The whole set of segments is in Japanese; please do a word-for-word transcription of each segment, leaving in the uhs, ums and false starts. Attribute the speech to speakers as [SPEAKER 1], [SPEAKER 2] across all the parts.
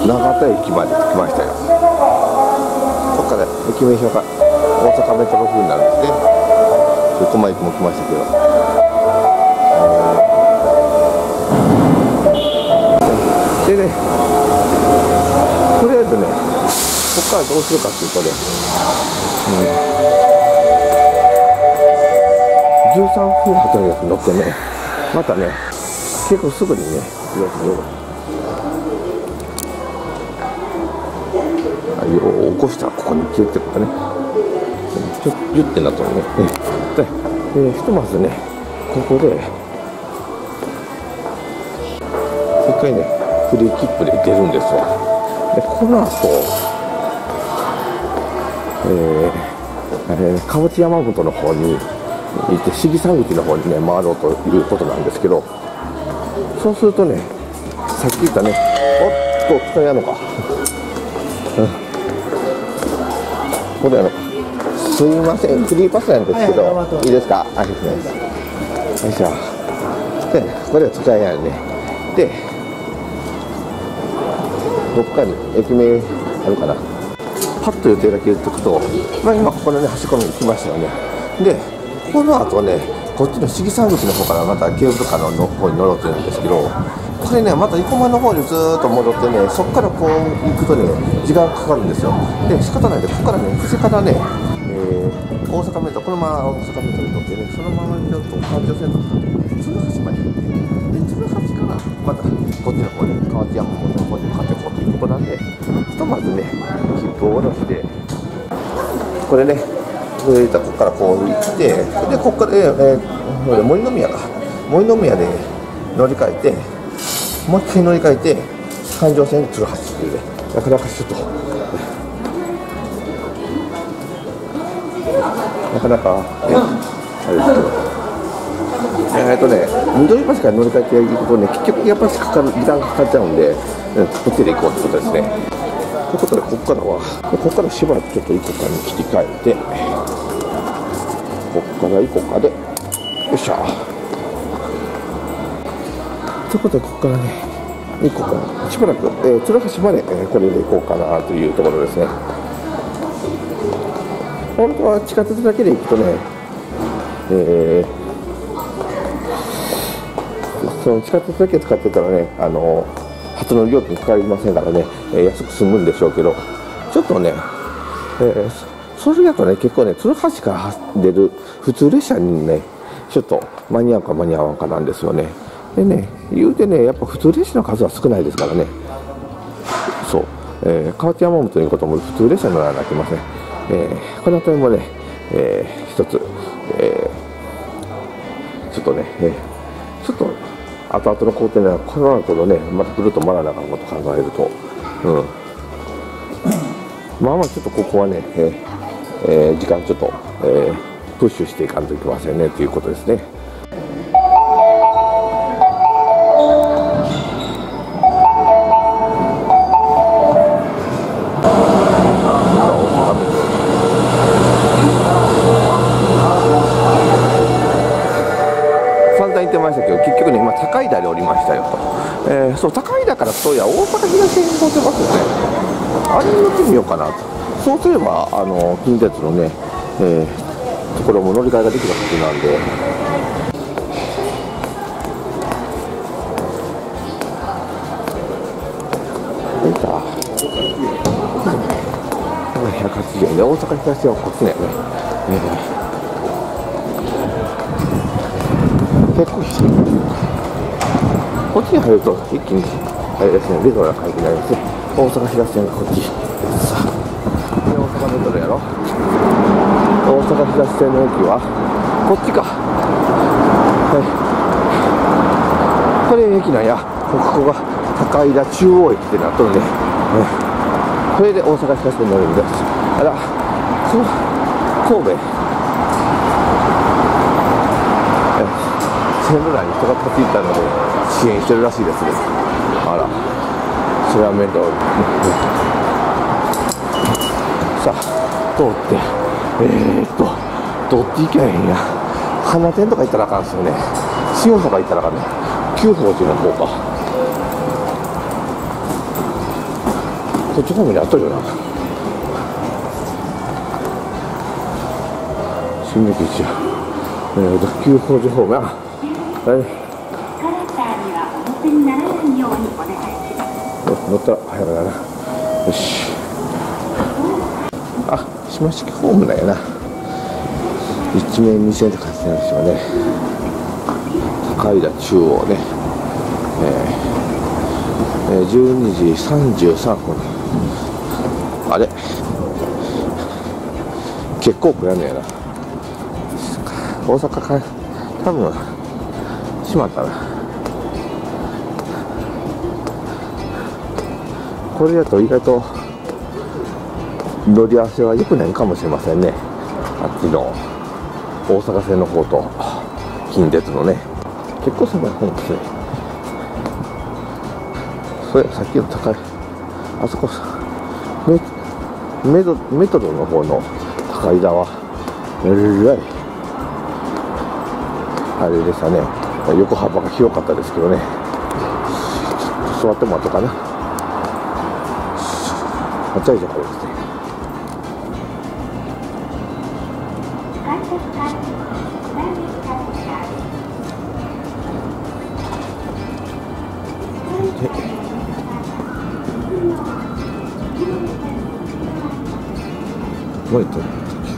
[SPEAKER 1] 長田駅まで着きましたよ。ここから駅名標が大阪メトロ風になるんですね。横間駅も来ましたけど、でね、とりあえずね、ここからどうするかっていうとね、うん、じゅうさんふんはとのやつ乗ってね、またね、結構すぐにね、よを起こしたらここに消えてるからね、ちょっとギュッてなったのね。で、えー、ひとまずね、ここで一回ね、フリー切符で出るんですわ。で、この後、えーえー、河内山本の方に行って市議山口の方にね回ろうということなんですけど、そうするとね、さっき言ったね、おっと使いやんのか、うん、これやのか、すいません、フリーパスなんですけど、はい、いいですか、ありがとうございます。よいしょ。で、これは使いやんね。で、どっかに駅名あるかな、パッと予定だけ言っておくと、まあ、今ここのね端っこに来ましたよね。で、この後ね、こっちの市議山口の方からまたケーブルカーの方に乗ろうというんですけど、これね、また生駒の方にずーっと戻ってね、そこからこう行くとね、時間かかるんですよ。で、仕方ないで、ここからね、藤からね、えー、大阪メトロ、このまま大阪メトロに乗ってね、そのままちょっと環状線とか、鶴橋まで行って、で、鶴橋からまたこっちの方で、河内山本の方に向かっていこうということなんで、ひとまずね、切符を下ろして、これね、ここからこう行って、で、ここから、えーえー、森の宮か、森の宮で乗り換えて、もう一回乗り換えて、環状線鶴橋っていうね、なかなかちょっと、なかなか、えあれですけど、えーっとね、緑橋から乗り換えていくとね、結局やっぱりかかる、時間がかかっちゃうんで、うん、こっちで行こうってことですね。ということで、ここからは、ここからしばらくちょっと行こうかに切り替えて、ここから行こうかで、よいしょ。ということで、ここからね、行こうかな。しばらく、えー、鶴橋まで、えー、これで行こうかなというところですね。本当は地下鉄だけで行くとね、えー、その地下鉄だけ使ってたらね、あの初乗り料金かかりませんからね、えー、安く済むんでしょうけど、ちょっとね、えー、それだとね、結構ね、鶴橋から出る普通列車にね、ちょっと間に合うか間に合わんかなんですよね。でね、言うてね、やっぱ普通列車の数は少ないですからね、そう、えー、河内山本に行くことも普通列車に乗らなきゃいけません。えー、この辺りもね、えー、一つ、えー、ちょっとね、えー、ちょっと後々の工程はこの後のね、またぐるっと回らなあかんこと考えると、うん、まあまあちょっとここはね、えーえー、時間ちょっと、えー、プッシュしていかんといけませんねということですね。言ってましたけど、結局ね、今高井田で降りましたよと、えー、そう、高井田からそういや大阪東線に通ってますよね。あれに乗ってみようかなと。そうすればあの近鉄のね、えー、ところも乗り換えができるはずなんで、えー、さひゃくはちじゅうえんで大阪東線はこっちだよね。えー結構低い。こっちに入ると一気にあれですね、レトロな感じになりますね。大阪東線がこっちさあ、で大阪メトロやろ。大阪東線の駅はこっちか。はい、これ駅なんや。ここが高井田中央駅ってなっとるね。これで大阪東線に乗るんです。あら、そう、神戸線路内に人が立ち入ったので支援してるらしいですね。あら、それは面倒。さあ、通って、えー、っと、どっち行きゃへんや。花店とか行ったらあかんですよね。塩とか行ったらあかんね。九宝寺の方か。 こっち方面にあったよな。新駅一、えー、特急工事方面。はい。乗ったら早くだな。よし。あ、島式ホームだよな。一面にせんって書いてあるんですよね。高井田中央ね。えーえー、じゅうにじさんじゅうさんぷん。あれ結構こやんねやな。大阪か多分閉まったな。これだと意外と乗り合わせは良くないかもしれませんね。あっちの大阪線の方と近鉄のね、結構狭い方ですね。それさっきの高いあそこメメドメトロの方の高井田はえらいあれでしたね。横幅が広かったですけどね。ちょっと座ってもらおうかな。あっちゃいじゃないですね。もう一回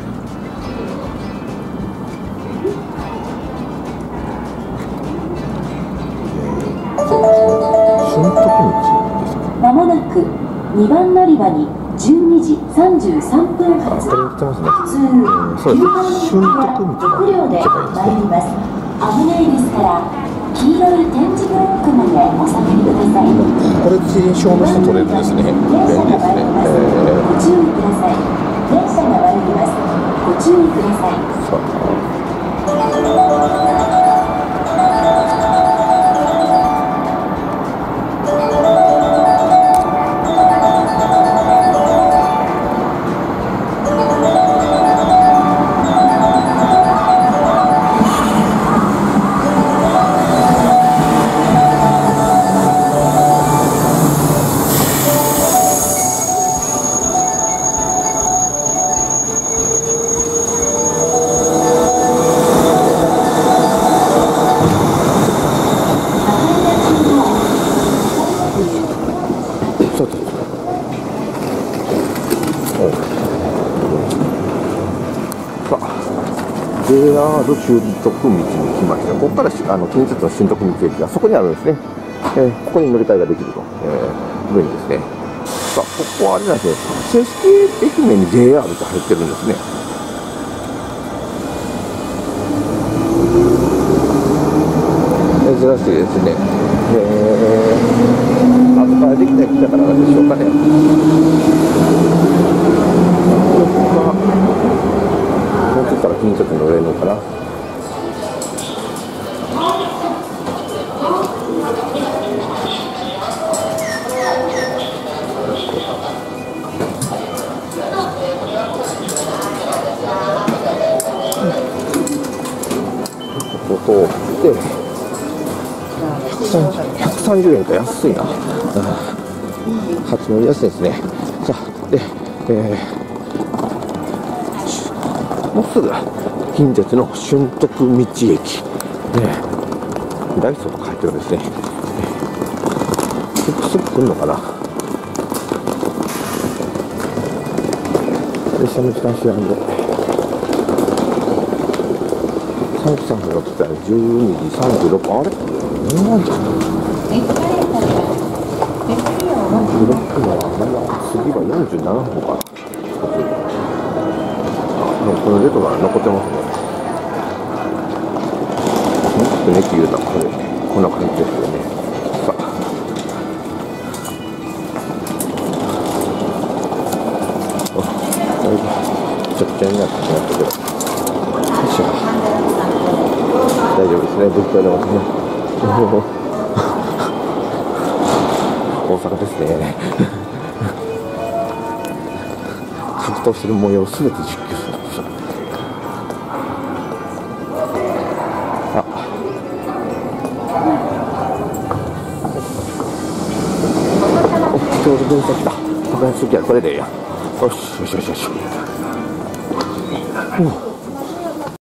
[SPEAKER 2] まもなくにばん乗り場にじゅうにじさんじゅうさんぷん発普通きゅうばん駅は国領で参ります。危ないですから黄色い点字ブロックまでお下がりください。
[SPEAKER 1] これで証明して取れるんですね。便利ですね。
[SPEAKER 2] ご注意ください。電車が参ります。ご注意ください。
[SPEAKER 1] ジェイアール 新徳道に来ました。ここからあの近鉄の新徳道駅がそこにあるんですね。えー、ここに乗り換えができると、えー、便利ですね。さあ、ここはあれなんですね、正式駅名に ジェイアール って入ってるんですね。珍しいですね。えー、後からできた駅だからなんでしょうかね。もうちょっと近鉄に乗れるのかな。ここ通ってひゃくさんじゅうえんか安いな。初乗り安いですね。さあで、えーもうすぐ近鉄の新徳道駅、ね、ダイソーとか入ってるんですね。すぐすぐ来るのかな。列車の時間知らんでさんじさんぷん乗ってたらじゅうにじさんじゅうろっぷん。あれ何なんじゃん。じゅうろっぷんは次はよんじゅうななふんかな。このレトロが残ってますね。ちょっとね、駅言うたらこれこんな感じですよね。さあ、だいぶちょっちゃになってしまったけど、よいしょ、大丈夫ですね。物価でますね。大阪ですね。格闘する模様をすべて実況する。ちょうど電車来た。 分かりやすいきはこれでいいや。よしよしよしよし。お